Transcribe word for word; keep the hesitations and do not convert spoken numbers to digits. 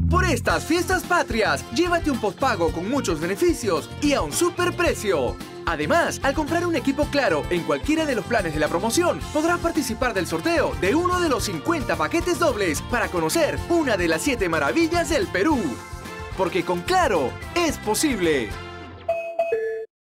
Por estas fiestas patrias, llévate un postpago con muchos beneficios y a un superprecio. Además, al comprar un equipo Claro en cualquiera de los planes de la promoción, podrás participar del sorteo de uno de los cincuenta paquetes dobles para conocer una de las siete maravillas del Perú. Porque con Claro, es posible.